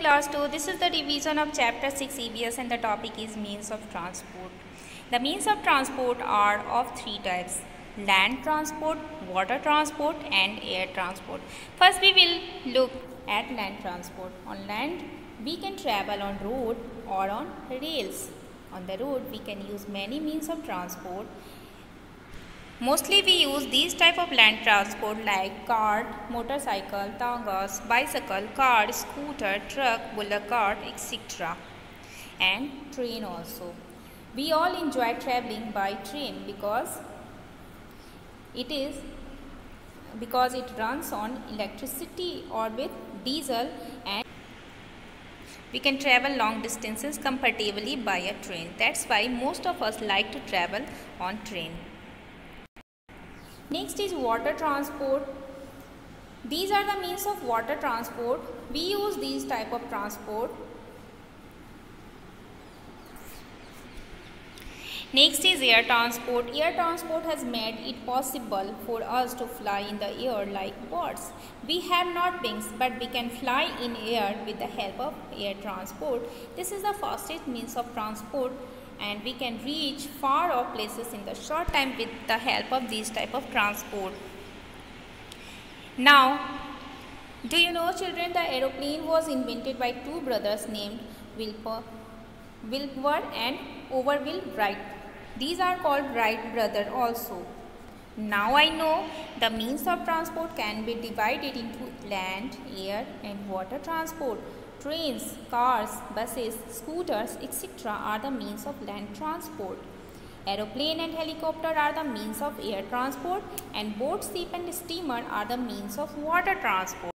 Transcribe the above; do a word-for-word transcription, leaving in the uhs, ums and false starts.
class two. This is the revision of chapter six E V S and the topic is means of transport. The means of transport are of three types: land transport, water transport and air transport. First we will look at land transport. On land we can travel on road or on rails. On the road we can use many means of transport. Mostly we use these type of land transport like cart, motorcycle, tangas, bicycle, car, scooter, truck, bullock cart, et cetera. And train also. We all enjoy traveling by train because it is because it runs on electricity or with diesel, and we can travel long distances comfortably by a train. That's why most of us like to travel on train. Next is water transport. These are the means of water transport. We use these type of transport. Next is air transport. Air transport has made it possible for us to fly in the air like birds. We have not wings, but we can fly in air with the help of air transport. This is the fastest means of transport, and we can reach far off places in the short time with the help of these type of transport. Now, do you know, children, the aeroplane was invented by two brothers named Wilbur, Wilbur and Orville Wright. These are called Wright brothers also. Now I know the means of transport can be divided into land, air and water transport. Trains, cars, buses, scooters, et cetera are the means of land transport. Aeroplane and helicopter are the means of air transport, and boat, ship and steamer are the means of water transport.